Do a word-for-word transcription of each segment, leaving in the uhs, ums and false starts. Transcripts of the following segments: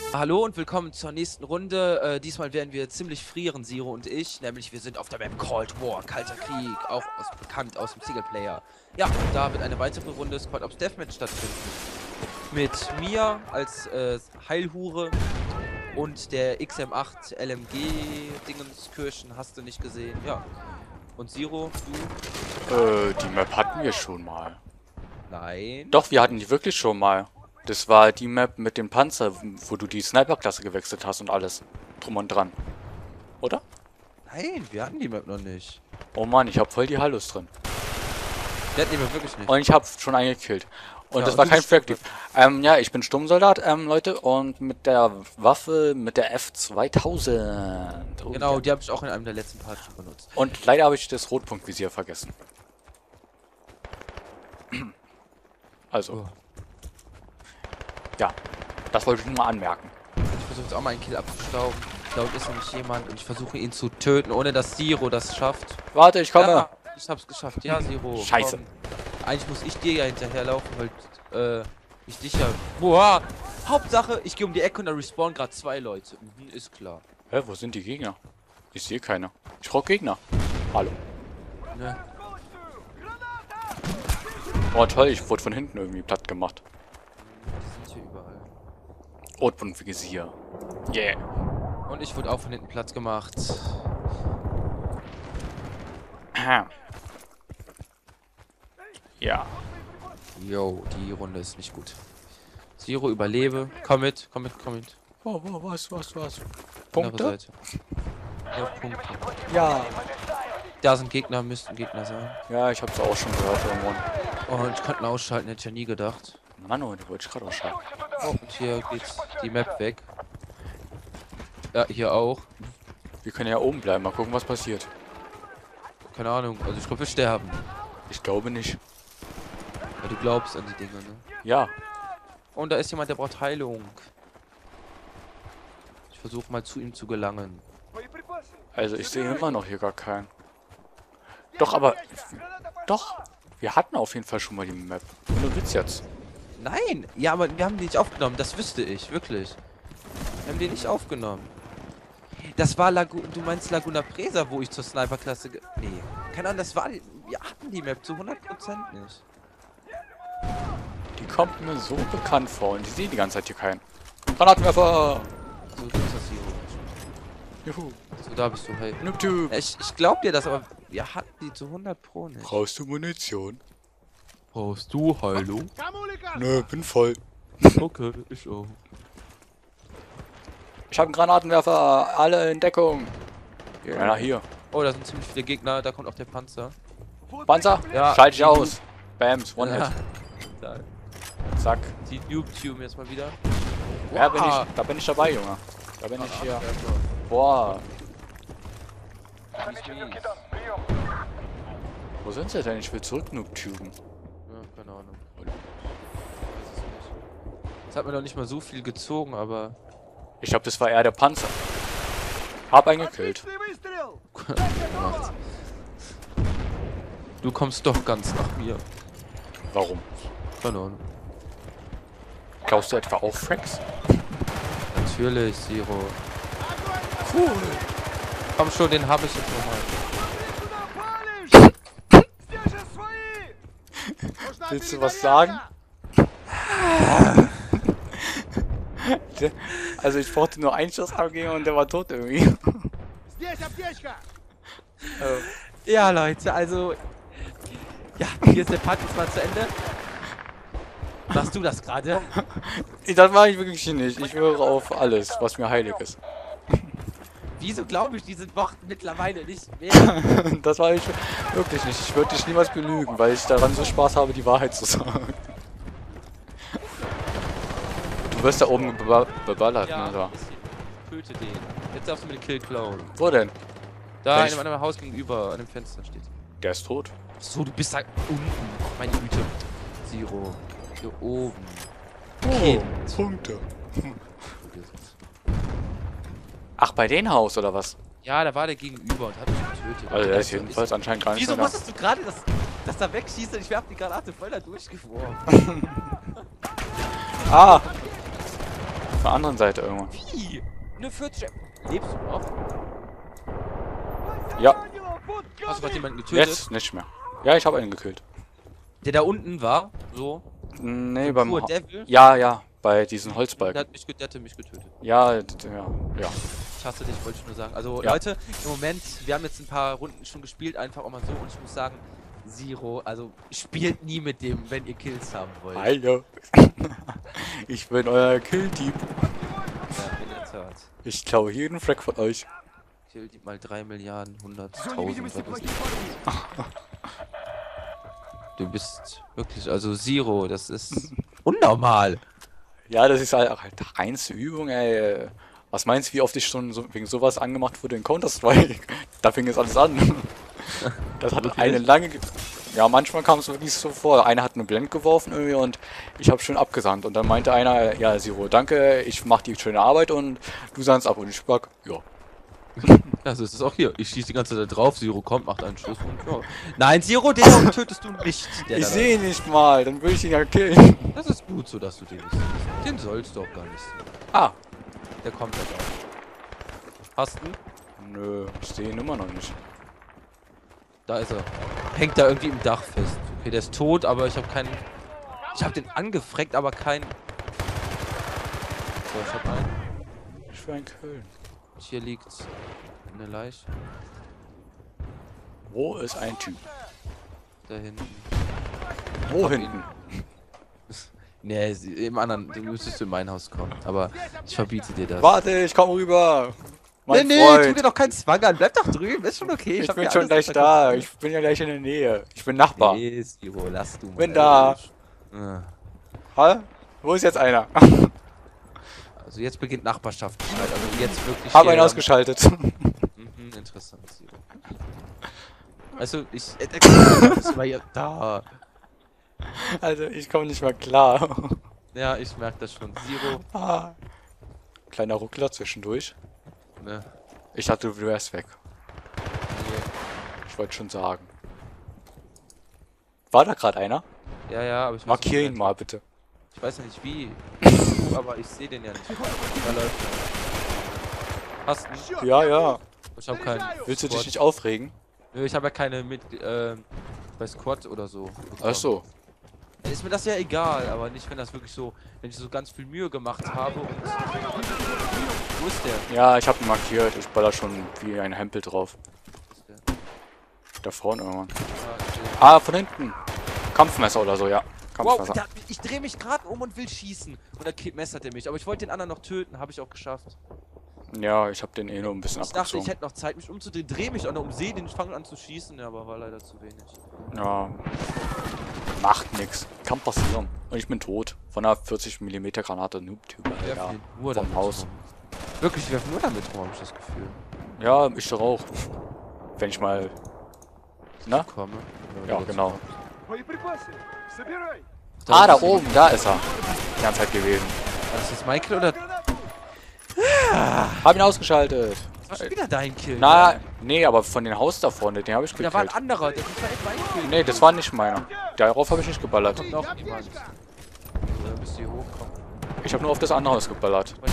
Hallo und willkommen zur nächsten Runde. Äh, diesmal werden wir ziemlich frieren, Siro und ich. Nämlich wir sind auf der Map Cold War, Kalter Krieg, auch aus, bekannt aus dem Singleplayer. Ja, und da wird eine weitere Runde Squad Ops Deathmatch stattfinden. Mit mir als äh, Heilhure und der X M acht L M G Dingenskirchen hast du nicht gesehen. Ja. Und Siro, du? Äh, die Map hatten wir schon mal. Nein. Doch, wir hatten die wirklich schon mal. Das war die Map mit dem Panzer, wo du die Sniper-Klasse gewechselt hast und alles. Drum und dran. Oder? Nein, wir hatten die Map noch nicht. Oh Mann, ich hab voll die Hallos drin. Wir hatten die Map wirklich nicht. Und ich hab schon einen gekillt. Und Ja, das und war du kein bist Fractive. Ähm, ja, ich bin Sturmsoldat, ähm, Leute. Und mit der Waffe, mit der F zweitausend. Oh, Genau, ja. die habe ich auch in einem der letzten Parts schon benutzt. Und leider habe ich das Rotpunktvisier vergessen. Also. Oh. Ja, das wollte ich nur mal anmerken. Ich versuche jetzt auch mal einen Kill abzustauben. Da unten ist nämlich jemand und ich versuche ihn zu töten, ohne dass Siro das schafft. Warte, ich komme. Ja, ich hab's geschafft. Ja, Siro. Scheiße. Komm. Eigentlich muss ich dir ja hinterherlaufen, weil äh, ich dich ja... Boah! Hauptsache, ich gehe um die Ecke und da respawnen gerade zwei Leute. Mhm, ist klar. Hä, wo sind die Gegner? Ich sehe keine. Ich brauche Gegner. Hallo. Ne? Oh toll, ich wurde von hinten irgendwie platt gemacht. Die sind hier überall. Rotpunktvisier. Yeah. Und ich wurde auch von hinten Platz gemacht. Aha. Ja. Yo, die Runde ist nicht gut. Siro, überlebe. Komm mit, komm mit, komm mit. Oh, oh, was, was, was? Andere Punkte? Seite. Ja, Punkte. Ja. Da sind Gegner, müssten Gegner sein. Ja, ich hab's auch schon gehört irgendwann. Oh, und ich konnte ihn ausschalten, hätte ich ja nie gedacht. Mann, oh, die wollte ich gerade ausschalten. Oh, und hier geht die Map weg. Ja, hier auch. Wir können ja oben bleiben, mal gucken, was passiert. Keine Ahnung, also ich glaube, wir sterben. Ich glaube nicht. Weil du glaubst an die Dinge, ne? Ja. Und da ist jemand, der braucht Heilung. Ich versuche mal zu ihm zu gelangen. Also ich sehe immer noch hier gar keinen. Doch, aber... Doch. Wir hatten auf jeden Fall schon mal die Map. Ohne Witz jetzt. Nein! Ja, aber wir haben die nicht aufgenommen, das wüsste ich, wirklich. Wir haben die nicht aufgenommen. Das war Lagu... Du meinst Laguna Presa, wo ich zur Sniper-Klasse... Ge nee, keine Ahnung, das war... Wir hatten die Map zu hundert Prozent nicht. Die kommt mir so bekannt vor und ich sehe die ganze Zeit hier keinen. Granatenwerfer! So, du bist das hier. Juhu. So, da bist du, hey. Noobtube. Ja, ich, ich glaub dir das, aber wir hatten die zu hundert Pro nicht. Brauchst du Munition? Brauchst du Heilung? Nö, bin voll. Okay, ich auch. Ich habe einen Granatenwerfer. Alle in Deckung. Ja, na hier. Oh, da sind ziemlich viele Gegner, da kommt auch der Panzer. Panzer? Ja. Schalte ich aus. Bams, One Ja. Hit. Da. Zack. Die Noob-Tube jetzt mal wieder. Ja, bin Wow. ich, da bin ich dabei, Junge. Da bin ich hier. Ja, Boah. mies, mies. Wo sind sie denn? Ich will zurück Noobtuben. Ja, keine Ahnung. Ich weiß es nicht. Es hat mir noch nicht mal so viel gezogen, aber... Ich glaube, das war eher der Panzer. Hab einen gekillt. gemacht. Du kommst doch ganz nach mir. Warum? Keine Ahnung. Glaubst du etwa auch Frags? Natürlich, Siro. Cool. Komm schon, den habe ich jetzt nochmal. Willst du was sagen? Der- also ich brauchte nur einen Schuss abgeben und der war tot irgendwie. äh, Ja, Leute, also... Ja, hier ist der Part jetzt mal zu Ende. Machst du das gerade? das mache ich wirklich nicht. Ich höre auf alles, was mir heilig ist. Wieso glaube ich diese Worte mittlerweile nicht mehr? das war ich wirklich nicht. Ich würde dich niemals belügen, weil ich daran so Spaß habe, die Wahrheit zu sagen. Du wirst da oben beba- beballert, Ja, ne? Da. töte den. Jetzt darfst du mir den Kill klauen. Wo denn? Da, in Welch- einem anderen Haus gegenüber, an dem Fenster steht. Der ist tot. So, du bist da unten. Meine Güte. Zero. Hier oben. Oh, Punkte. Ach, bei dem Haus oder was? Ja, da war der gegenüber und hat mich getötet. Also der Das ist jedenfalls anscheinend gar nicht Wieso mehr da. musstest du gerade das, das da wegschießen? Ich hab die Granate voll da durchgeworfen. Ah! Von der anderen Seite irgendwann. Wie? Eine vierzig. Lebst du noch? Ja, Hast du gerade jemanden getötet? jetzt nicht mehr. Ja, ich habe einen gekillt. Der da unten war, so. Nee, so beim... pur Ha Devil. ja, ja, bei diesen Der Holzbalken. hat mich, ge- der hatte mich getötet. Ja, d- ja, ja. Ich hasse dich, wollte ich nur sagen. Also Ja. Leute, im Moment, wir haben jetzt ein paar Runden schon gespielt, einfach auch mal so. Und ich muss sagen, Zero, also spielt nie mit dem, wenn ihr Kills haben wollt. Hallo. Ich bin euer Killteam. Ja, in der Tat. Ich klaue jeden Frack von euch. Kill die mal drei Milliarden, hunderttausend. was weiß ich. Du bist wirklich, also Zero, das ist unnormal. Ja, das ist halt, halt reinste Übung, ey. Was meinst du, wie oft ich schon so, wegen sowas angemacht wurde in Counter-Strike? Da fing es alles an. Das hat Wirklich? eine lange... Ge ja, manchmal kam es wirklich so vor. Einer hat eine Blend geworfen irgendwie und ich habe schön abgesandt. Und dann meinte einer, ja, Zero, danke, ich mache die schöne Arbeit und du sandst ab. Und ich sag, ja. Ja, so ist es auch hier. Ich schieße die ganze Zeit drauf, Zero kommt, macht einen Schuss und ja. Nein, Zero, den tötest du nicht. Der Ich da- sehe ihn nicht mal, dann würde ich ihn ja killen. Das ist gut so, dass du den nicht siehst. Den sollst du auch gar nicht sehen. Ah, Der kommt ja da. Hast du ihn? nö, ich sehe ihn immer noch nicht. Da ist er. Hängt da irgendwie im Dach fest. Okay, der ist tot, aber ich habe keinen... Ich habe den angefreckt, aber kein... So, ich habe einen. Ich will einen killen. Hier liegt eine Leiche. Wo ist ein Typ? Da hinten. Wo Hab hinten? Nee, sie- im anderen, du müsstest in mein Haus kommen. Aber ich verbiete dir das. Warte, ich komme rüber. Mein nee, nee, tu Freund. dir doch keinen Zwang an. Bleib doch drüben, ist schon okay. Ich hab bin mir schon alles gleich da. unter Ich bin ja gleich in der Nähe. Ich bin Nachbar. Kontrolle. Nee, Siro, lass du mal. Bin da. Ah. Ha? Wo ist jetzt einer? Also jetzt beginnt Nachbarschaftsstreit. Also jetzt wirklich. Hab hier einen dann- ausgeschaltet. Mhm, interessant, Siro. Also, ich. Äh, äh, das war ja da. Also ich komme nicht mehr klar. Ja, ich merke das schon. Siro. Ah. Kleiner Ruckler zwischendurch. Ne. Ich dachte, du wärst weg. Nee. Ich wollte schon sagen. War da gerade einer? Ja, ja, aber ich weiß Markier nicht, ihn mal bitte. Ich weiß ja nicht wie. Aber ich sehe den ja nicht. Da läuft er. Hast du ihn? Ja, ja. Ich habe keinen. Willst du dich Squad. nicht aufregen? Nö, ich habe ja keine mit, äh, bei Squad oder so. Ach so. Dann ist mir das ja egal, aber nicht, wenn das wirklich so, wenn ich so ganz viel Mühe gemacht habe und... Wo ist der? Ja, ich habe ihn markiert. Ich baller schon wie ein Hempel drauf. Wo ist der? Da vorne irgendwann. Ah, ich seh ihn. Ah, von hinten. Kampfmesser oder so, ja. Wow, Kampfmesser. der, hat mich- ich drehe mich gerade um und will schießen. Und dann ki- messert er mich. Aber ich wollte den anderen noch töten, habe ich auch geschafft. Ja, ich habe den eh nur ein bisschen Ich dachte, ich abgezogen. hätte noch Zeit, mich umzudrehen. Drehe mich auch noch um, sehe den, fange an zu schießen. Ja, aber war leider zu wenig. Ja. Macht nix. Kann passieren. Und ich bin tot. Von einer vierzig Millimeter Granate Noob-Typ. Wir Ja. werfen nur vom damit Haus. rum. Wirklich, wir werfen nur damit rum, habe ich das Gefühl. Ja, ich doch auch. Wenn ich mal. Na? Komme. Ja, genau. Боеприпасы! Собирай! Ah, da oben, da ist er. Die ganze Zeit gewesen. War das jetzt Michael oder... Hab ihn ausgeschaltet. Das war schon wieder dein Kill. Na, ne? nee, aber von den Haus da vorne, den habe ich Da war ein gekillt. anderer, der das war echt mein Kill. Nee, das war nicht meiner. Darauf habe ich nicht geballert. Kommt noch jemand. Da müsst ihr hochkommen. Ich habe nur auf das andere Haus geballert. Weil-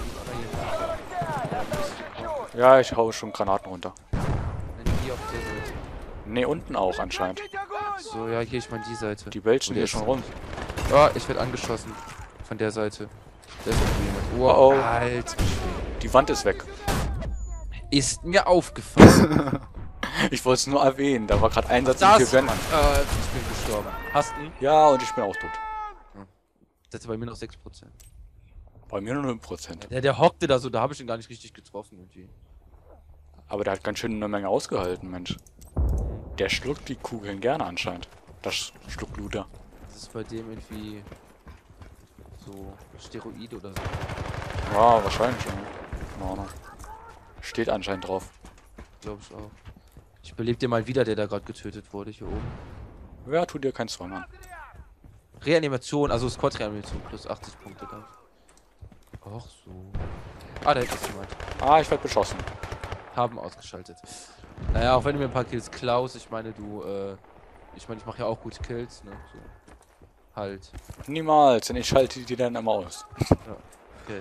aber hier- Ja, ich hau schon Granaten runter. Nein, hier auf der Seite. Nee, unten auch anscheinend. So, ja, hier, ich meine die Seite. Die welchen Wo hier der schon ist. rum. Oh, ich werde angeschossen. Von der Seite. Da ist irgendwie jemand. Oh, oh. Alter. Die Wand ist weg. Ist mir aufgefallen. Ich wollte es nur erwähnen. Da war gerade Einsatz Das, in äh, vier Wänden. ich bin gestorben. Hast du ihn? Ja, und ich bin auch tot. Das ist bei mir noch sechs Prozent. Bei mir nur null Prozent. Der, der hockte da so, da habe ich ihn gar nicht richtig getroffen irgendwie. Aber der hat ganz schön eine Menge ausgehalten, Mensch. Der schluckt die Kugeln gerne anscheinend. Das schluckt Luder. Das ist bei dem irgendwie so Steroide oder so. Ja, wahrscheinlich. Ja. Keine Ahnung. Steht anscheinend drauf. Glaube ich auch. Ich belebe dir mal wieder, der da gerade getötet wurde, hier oben. Ja, tu dir keinen Zwang an. Reanimation, also Squad-Reanimation plus achtzig Punkte dann. Ach so. Ah, da hinten ist jemand. Ah, ich werde beschossen. Haben ausgeschaltet. Naja, auch wenn du mir ein paar Kills klaust, ich meine, du, äh, ich meine, ich mache ja auch gute Kills, ne? So. Halt. Niemals, denn ich schalte die dann immer aus. Okay.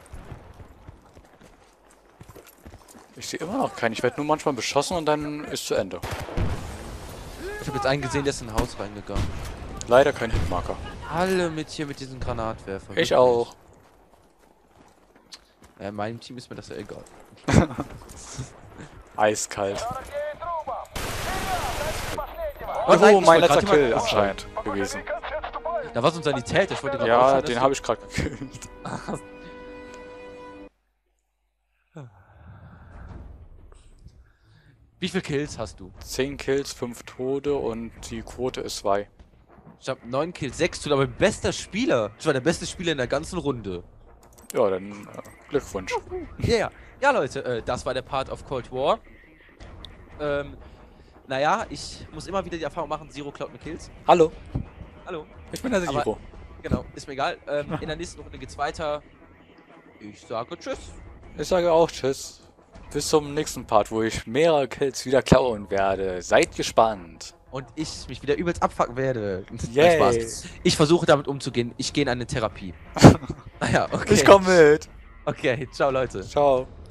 Ich sehe immer noch keinen. Ich werde nur manchmal beschossen und dann ist zu Ende. Ich habe jetzt einen gesehen, der ist in ein Haus reingegangen. Leider kein Hitmarker. Alle mit hier mit diesen Granatwerfern. Ich wirklich. auch. Ja, in meinem Team ist mir das ja egal. Eiskalt. Oh nein, Oh, ich mein wollte letzter gerade Kill mal- anscheinend gewesen. Da war so ein Sanität, ich wollte gerade Ja, aufhören, den dass habe ich gerade gekillt. Wie viele Kills hast du? zehn Kills, fünf Tode und die Quote ist zwei. Ich habe neun Kills, sechs Tode, aber bester Spieler. Ich war der beste Spieler in der ganzen Runde. Ja, dann äh, Glückwunsch. Ja, yeah. Ja, Leute, äh, das war der Part of Cold War. Ähm, naja, ich muss immer wieder die Erfahrung machen, Zero klaut mir Kills. Hallo, Hallo. ich bin der Aber- Zero. Genau, ist mir egal. Ähm, in der nächsten Runde geht's weiter. Ich sage Tschüss. Ich sage auch Tschüss. Bis zum nächsten Part, wo ich mehrere Kills wieder klauen werde. Seid gespannt. Und ich mich wieder übelst abfucken werde. Yay. Nein, Spaß. Ich versuche damit umzugehen. Ich gehe in eine Therapie. Naja, okay. Ich komme mit. Okay, ciao Leute. Ciao.